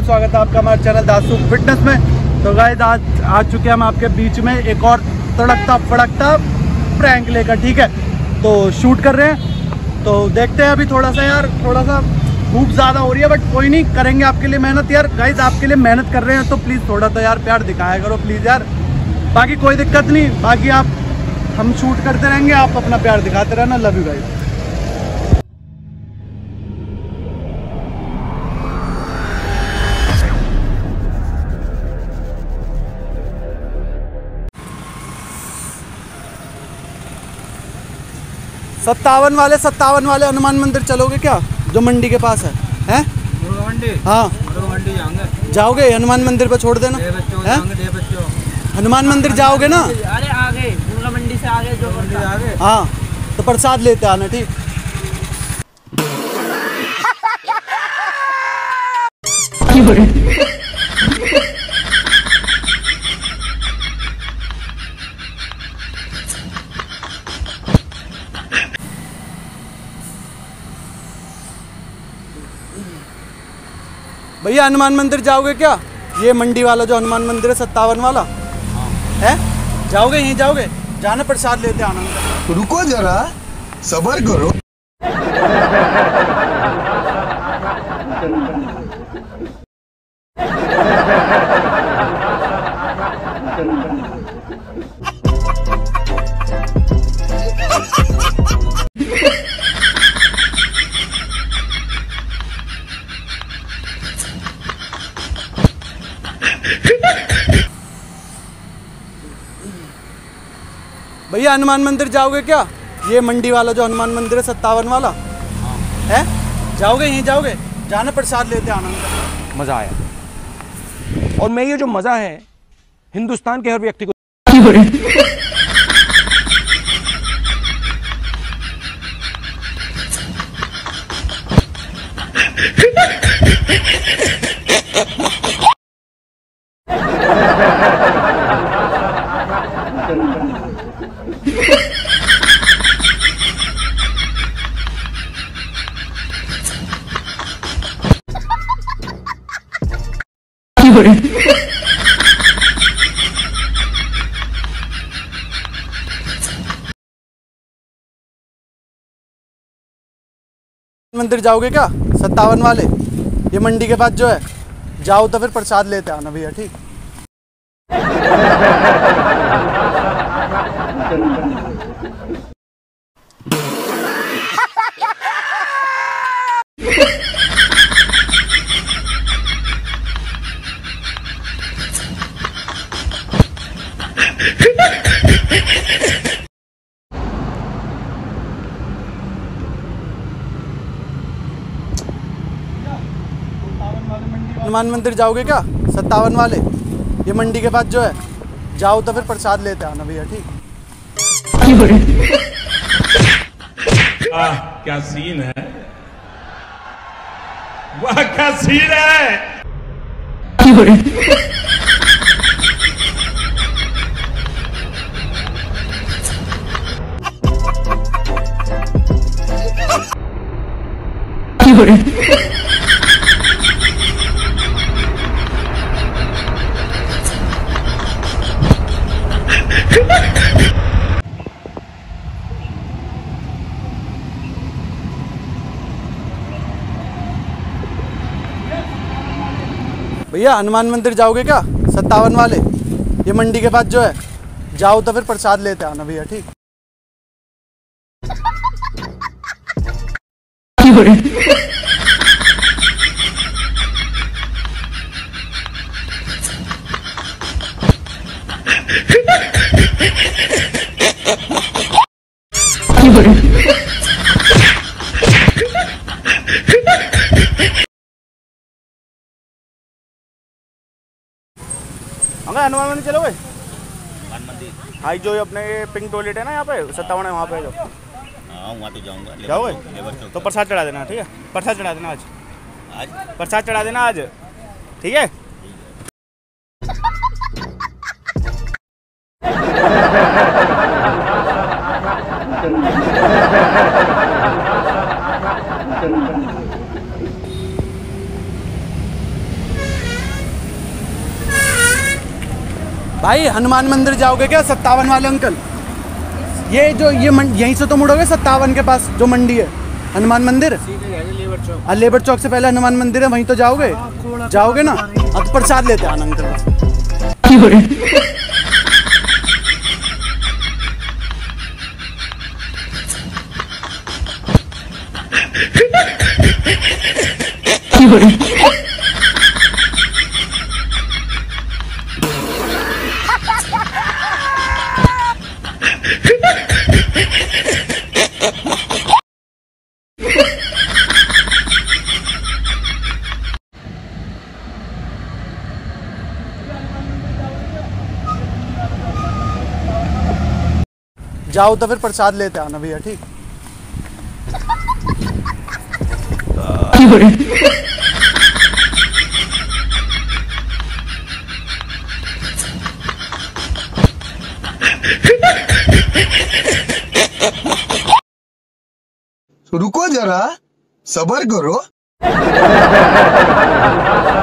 बहुत स्वागत है आपका हमारे चैनल दासू फिटनेस में। तो गाइस आज आ चुके हैं हम आपके बीच में एक और तड़कता फड़कता प्रैंक लेकर, ठीक है। तो शूट कर रहे हैं, तो देखते हैं। अभी थोड़ा सा भूख ज़्यादा हो रही है, बट कोई नहीं, करेंगे आपके लिए मेहनत यार। गाइस आपके लिए मेहनत कर रहे हैं, तो प्लीज़ थोड़ा तो यार प्यार दिखाया करो प्लीज़ यार। बाकी कोई दिक्कत नहीं, बाकी हम शूट करते रहेंगे, आप अपना प्यार दिखाते रहना। Love you guys. सत्तावन वाले हनुमान मंदिर चलोगे क्या, जो मंडी के पास है? हैं? हाँ जाओगे? हनुमान मंदिर पे छोड़ देना। हनुमान मंदिर जाओगे ना? अरे आगे दुर्गा मंडी से आगे जो आगे। हाँ तो प्रसाद लेते आना, ठीक। भैया हनुमान मंदिर जाओगे क्या? ये मंडी वाला जो हनुमान मंदिर है 57 वाला है, जाओगे? यहीं जाओगे? जाना, प्रसाद लेते आना। रुको जरा, सब्र करो। भैया हनुमान मंदिर जाओगे क्या? ये मंडी वाला जो हनुमान मंदिर है 57 वाला है, जाओगे? यहीं जाओगे? जाना, प्रसाद लेते आना। मजा आया, और मैं ये जो मजा है हिंदुस्तान के हर व्यक्ति को मंदिर जाओगे क्या? 57 वाले, ये मंडी के पास जो है, जाओ तो फिर प्रसाद लेते आना भैया, ठीक। हनुमान मंदिर जाओगे क्या? 57 वाले, ये मंडी के पास जो है, जाओ तो फिर प्रसाद लेते आना भैया, ठीक। क्या सीन है, वाह क्या सीन है। भैया हनुमान मंदिर जाओगे क्या? 57 वाले, ये मंडी के पास जो है, जाओ तो फिर प्रसाद लेते आना भैया, ठीक। हनुमान मंदिर चलोगे? हाँ जो अपने पिंक टॉयलेट है ना यहाँ पे 57 है, वहाँ पे जो। हाँ वहाँ तो जाऊँगा। जाओगे? तो प्रसाद चढ़ा देना, ठीक है। प्रसाद चढ़ा देना आज प्रसाद चढ़ा देना आज, ठीक है। भाई हनुमान मंदिर जाओगे क्या 57 वाले अंकल? ये जो ये यहीं से तो मुड़ोगे 57 के पास जो मंडी है हनुमान मंदिर। लेबर चौक से पहले हनुमान मंदिर है, वहीं तो जाओगे? जाओगे ना? अब तो प्रसाद लेते आना अंकल। जाओ तो फिर प्रसाद लेते आना भैया, ठीक? रुको जरा, सबर करो।